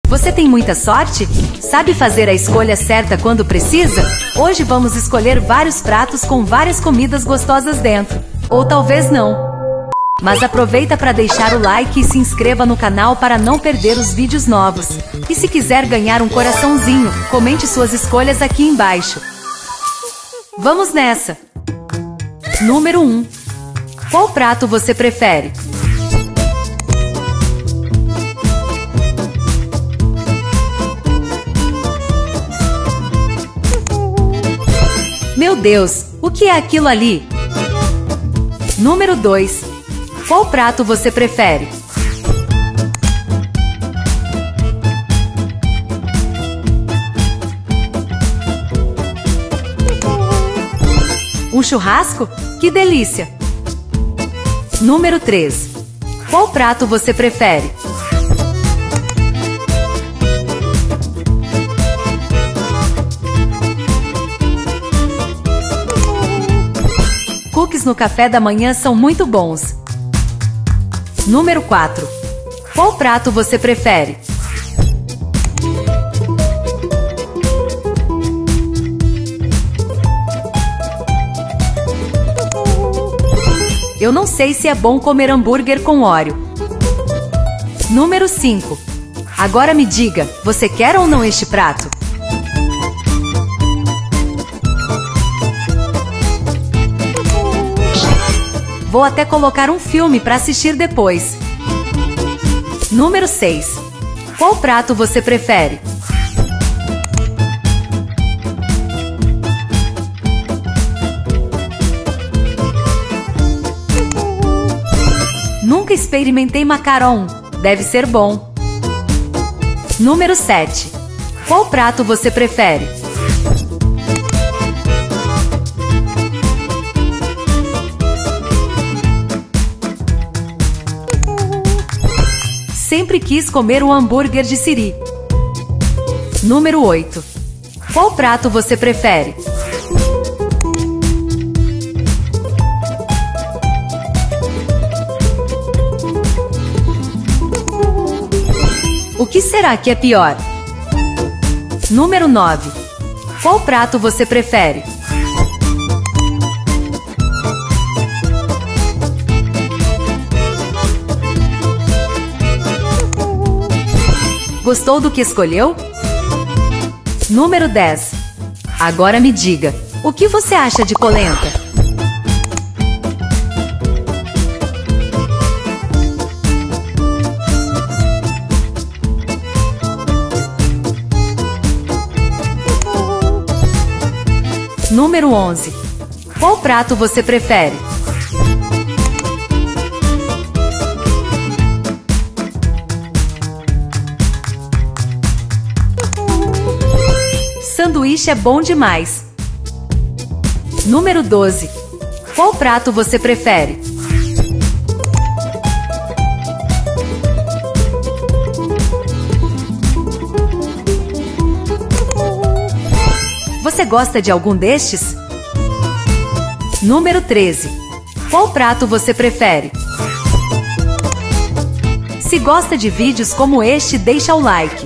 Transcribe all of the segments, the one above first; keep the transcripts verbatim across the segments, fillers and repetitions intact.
Você tem muita sorte? Sabe fazer a escolha certa quando precisa? Hoje vamos escolher vários pratos com várias comidas gostosas dentro. Ou talvez não. Mas aproveita para deixar o like e se inscreva no canal para não perder os vídeos novos. E se quiser ganhar um coraçãozinho, comente suas escolhas aqui embaixo. Vamos nessa! Número um. Qual prato você prefere? Meu Deus, o que é aquilo ali? Número dois. Qual prato você prefere? Um churrasco? Que delícia! Número três. Qual prato você prefere? Cookies no café da manhã são muito bons. Número quatro. Qual prato você prefere? Eu não sei se é bom comer hambúrguer com óleo. Número cinco. Agora me diga, você quer ou não este prato? Vou até colocar um filme para assistir depois. Número seis. Qual prato você prefere? Nunca experimentei macarrão. Deve ser bom. Número sete. Qual prato você prefere? Sempre quis comer um hambúrguer de siri. Número oito. Qual prato você prefere? O que será que é pior? Número nove. Qual prato você prefere? Gostou do que escolheu? Número dez. Agora me diga, o que você acha de polenta? Número onze. Qual prato você prefere? Sanduíche é bom demais. Número doze. Qual prato você prefere? Você gosta de algum destes? Número treze. Qual prato você prefere? Se gosta de vídeos como este, deixa o like.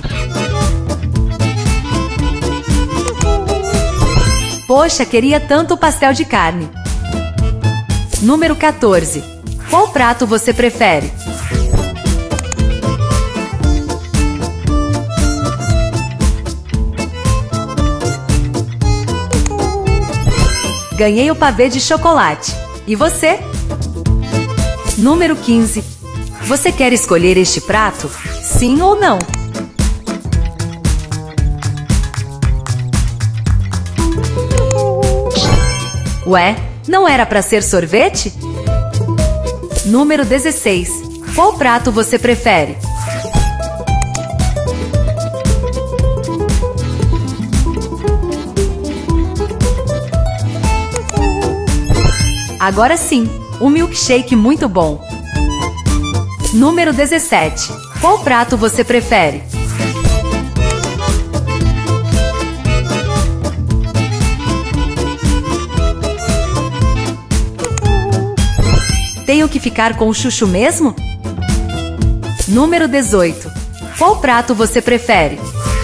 Poxa, queria tanto pastel de carne. Número quatorze. Qual prato você prefere? Ganhei o pavê de chocolate. E você? Número quinze. Você quer escolher este prato? Sim ou não? Ué, não era para ser sorvete? Número dezesseis. Qual prato você prefere? Agora sim, um milkshake muito bom. Número dezessete. Qual prato você prefere? Tenho que ficar com o chuchu mesmo? Número dezoito. Qual prato você prefere?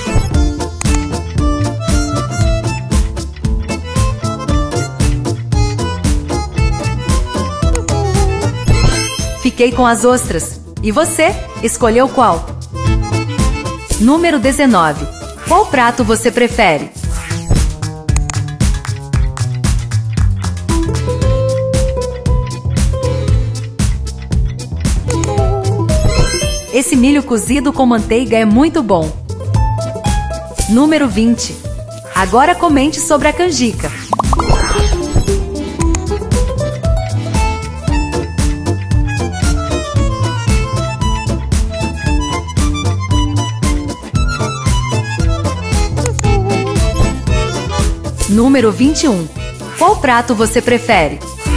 Fiquei com as ostras. E você? Escolheu qual? Número dezenove. Qual prato você prefere? Esse milho cozido com manteiga é muito bom. Número vinte. Agora comente sobre a canjica. Número vinte e um. Qual prato você prefere?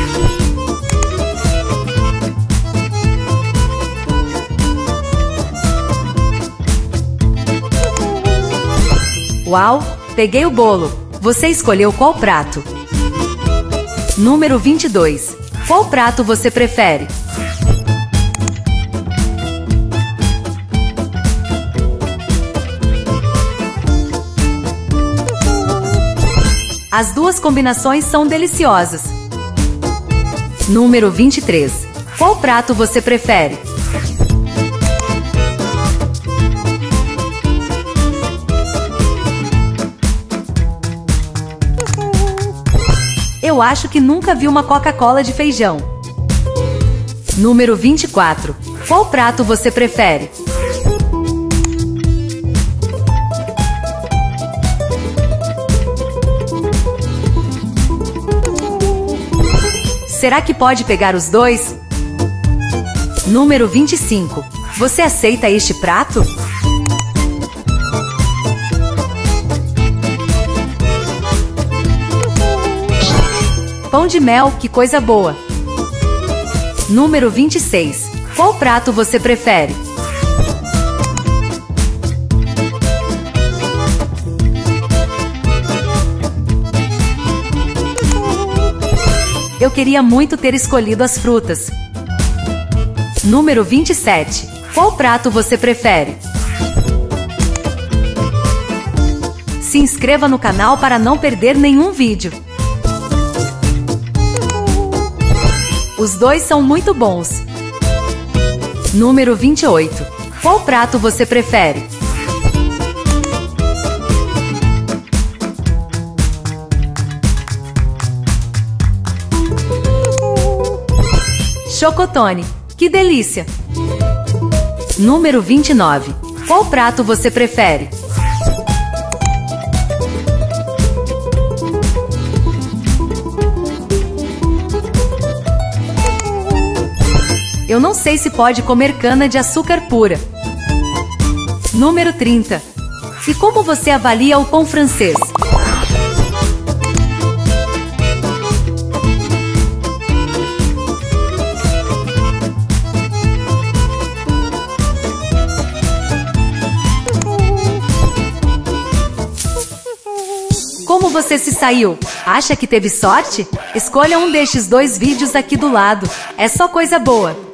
Uau! Peguei o bolo! Você escolheu qual prato? Número vinte e dois. Qual prato você prefere? As duas combinações são deliciosas. Número vinte e três. Qual prato você prefere? Eu acho que nunca vi uma Coca-Cola de feijão. Número vinte e quatro. Qual prato você prefere? Será que pode pegar os dois? Número vinte e cinco. Você aceita este prato? Pão de mel, que coisa boa! Número vinte e seis. Qual prato você prefere? Eu queria muito ter escolhido as frutas. Número vinte e sete. Qual prato você prefere? Se inscreva no canal para não perder nenhum vídeo. Os dois são muito bons. Número vinte e oito. Qual prato você prefere? Chocotone, que delícia! Número vinte e nove. Qual prato você prefere? Eu não sei se pode comer cana de açúcar pura. Número trinta. E como você avalia o pão francês? Como você se saiu? Acha que teve sorte? Escolha um destes dois vídeos aqui do lado. É só coisa boa.